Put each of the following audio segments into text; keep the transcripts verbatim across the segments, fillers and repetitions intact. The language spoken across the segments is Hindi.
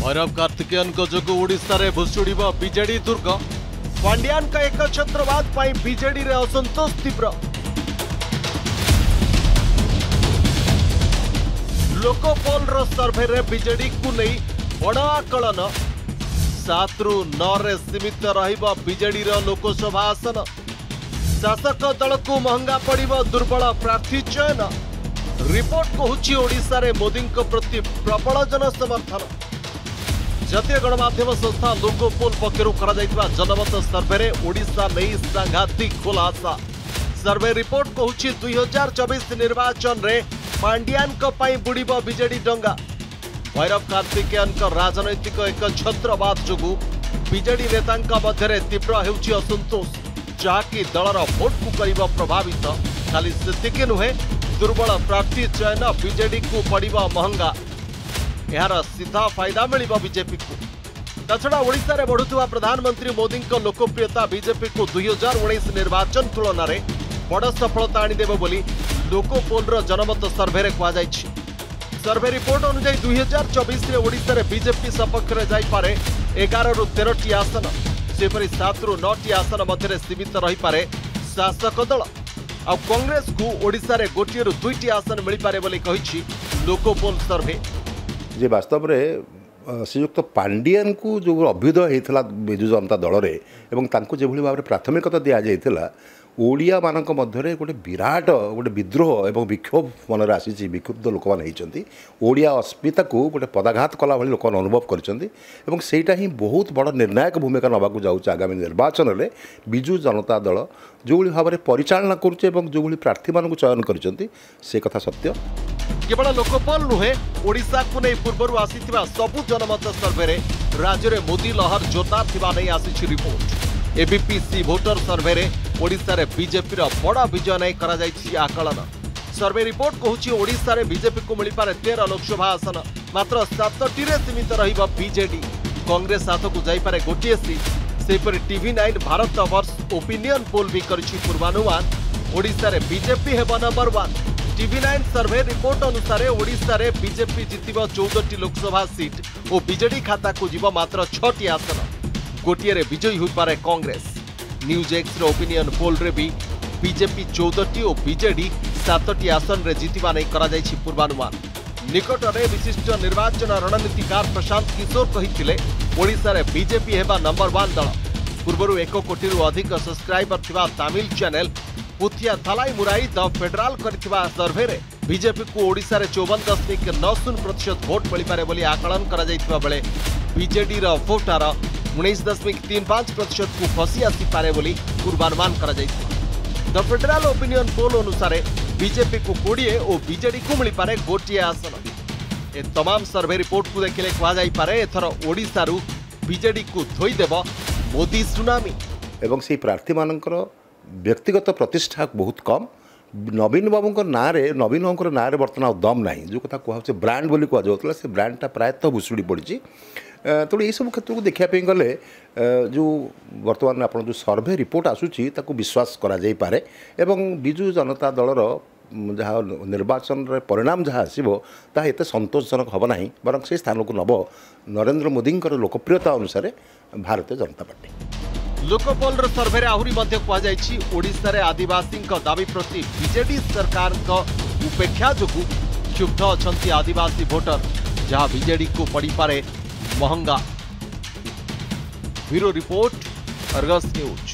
भैरव कार्तिकेयन जोगु ओडिशा रे भुशुड़िब बीजेडी दुर्ग। पांड्यान का एक छत्रवाद पाई बीजेडी रे असंतोष तीव्र। लोकपोल रो सर्वे रे बीजेडी को नहीं बड़ आकलन। सात रु नौ रे सीमित रहिब बीजेडी रो लोकसभा आसन। शासक दल को महंगा पड़िब दुर्बल प्रार्थी चयन। रिपोर्ट कहूची ओडिशा रे मोदी प्रति प्रबल जन समर्थन। जातीय गणमाध्यम संस्था लोकपोल पक्षरु करा जायतिबा जनमत सर्वे रे ओडिशा नहीं सांघातिक खुलासा। सर्वे रिपोर्ट कहूची दुई हजार चौबीस निर्वाचन रे पांड्यान को पाई बुड़ीब बीजेडी डंगा। भैरव कार्तिकेयन राजनैतिक एक छत्रवाद जोगु बीजेडी नेता मध्य तीव्र हेउची असंतोष, जहाँकि दलर भोट को करिब प्रभावित। खाली सेतिके नुहे, दुर्बल प्रार्थी चयन बीजेडी को पड़िब महंगा। यार सीधा फायदा मिलिब बीजेपी को। ताछड़ा ओडिशा रे बढ़ुवा प्रधानमंत्री मोदी लोकप्रियता बीजेपी को दुई हजार उन्नीस निर्वाचन तुलन में बड़ सफलता आनीदेव बोली लोकपोल जनमत सर्वे रे कहा जायछि। सर्वे रिपोर्ट अनुसार दुई हजार चौबीस ओडिशा रे बीजेपी सपक्ष रे जाइपारे एगार रु तेरह टी आसन। सेपरी सात रु नौ टी आसन मध्य सीमित रही पारे शासक दल। आ कांग्रेस को ओडिशा रे गोटे रु दुईटी आसन मिल पारे बोली कहिछि लोकपोल सर्वे। जे वास्तव में श्रीयुक्त पांड्यान को जो अभ्युदय होता विजु जनता दल रे एवं तांको जे भली भाव प्राथमिकता दि जाइथिला ओडिया मानक मध्यरे गोटे विराट गोटे विद्रोह एवं विक्षोभ मनरे आसी। विक्षुब्ध लोक मैंने होती ओडिया अस्मिता को गोटे पदाघात कला भली लोक अनुभव कर सेटा ही बहुत बड़ निर्णायक भूमिका नवाक जाऊँ आगामी निर्वाचन में विजु जनता दल जो भाव में परिचालना करुचे जो प्रार्थी मान चयन कर से कथा सत्य। केवल लोकपाल नुहे, ओडिशा को नहीं पूर्व आसीथिबा सबु जनमत सर्वे रे राज्य में मोदी लहर जोता थिबा नहीं आसी रिपोर्ट। एबीपीसी वोटर सर्वे रे ओडिशा रे बीजेपी रो बड़ा विजय नहीं करा जायछि आकलन। सर्वे रिपोर्ट कहूछि ओडिशा रे बीजेपी को मिल पारे तेरह लोकसभा आसन, मात्र सातटी रे सीमित रहिब बीजेडी। कांग्रेस हाथ को जाई पारे गोटिए सीट। सेपरि TV nine Bharatvarsh opinion पोल भी करिछि पूर्वानुमान ओडिशा रे बीजेपी हेबा number one. TV nine survey report अनुसार ओडिशा रे बीजेपी जितिब चौदह लोकसभा सीट और बीजेडी खाता को जीव मात्र छटी आसन। गोटिए रे विजयी होई पारे कांग्रेस। न्यूज एक्स रे ओपिनियन पोल रे भी बीजेपी चौदह और बीजेडी सातटी आसन रे जितिबा नै करा जायछि पूर्वानुमान। निकट में विशिष्ट निर्वाचन रणनीतिकार प्रशांत किशोर कहिथिले ओडिशा रे बीजेपी हेबा नंबर वन दल। पूर्वरु एक कोटी रु अधिक सब्सक्राइबर थिबा Tamil channel Puthiya Thalaimurai the federal करथिबा सर्वे रे बीजेपी को ओडिशा रे चौवन दशमिक नौ शून्य प्रतिशत भोट मिल पारे बोली आकलन करा जायथिबा बेले बीजेडी रो भोटार उन्नीस दशमिक तीन पांच प्रतिशत को फसी आसी पारे बोली पूर्वानुमान करा जायथिबा। द फेडराल ओपिनियन पोल अनुसार बीजेपी को बीस और बीजेडी को मिल पारे गोटिए आसन। ए तमाम सर्वे रिपोर्ट को देखिले कहा जाय पारे एथर ओडिशा रु बीजेडी को धोई देब मोदी सुनामी। एवं से प्रार्थी मानकर व्यक्तिगत प्रतिष्ठा बहुत कम। नवीन बाबू ना रे नवीन बाबू ना रे बर्तमान दम ना जो कथा कह ब्रांड बोली कह जाऊला से ब्रांडटा प्रायतः भुशुड़ी पड़ी। तेणु यू क्षेत्र को देखापी गले जो बर्तमान आप जो सर्वे रिपोर्ट आसूची ताकू विश्वास करा जाई पारे एवं विजु जनता दलर जहाँ निर्वाचन रे परिणाम जहाँ आसो ता एत संतोषजनक हम ना बर से स्थान को नब नरेंद्र मोदी लोकप्रियता अनुसार भारतीय जनता पार्टी। लोकपोल सर्वे रे आहुरी मध्य कहा जायछि ओडिशा रे आदिवासी दाबी प्रति बीजेडी सरकार उपेक्षा जोगु क्षुब्ध अछंती आदिवासी भोटर, जहां बीजेडी को पड़ी पारे महंगा। Bureau report, Argus news.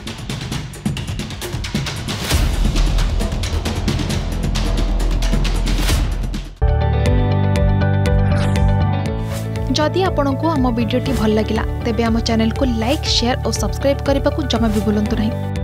जदि आपंक आम भिडी भल लगा तेब आम चैनल को लाइक, शेयर और सब्सक्राइब करने को जमा भी भूलु नहीं।